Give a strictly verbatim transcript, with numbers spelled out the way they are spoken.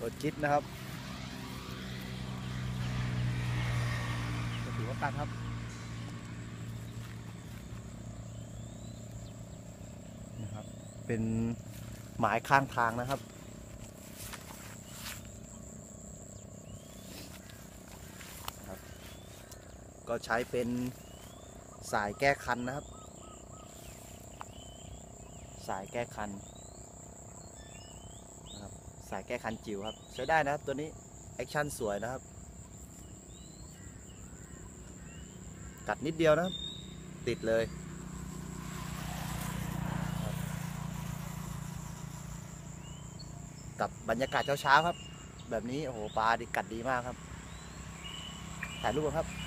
ดชิดนะครับถือว่ากัดครับนะครับ เป็นหมายข้างทางนะครับครับ ก็ใช้เป็นสายแก้คันนะครับ สายแก้คันนะครับสายแก้คันจิ๋วครับใช้ได้นะครับตัวนี้แอคชั่นสวยนะครับกัดนิดเดียวนะครับติดเลยกับบรรยากาศเช้าๆครับแบบนี้โอ้โหปลาดีกัดดีมากครับถ่ายรูปครับ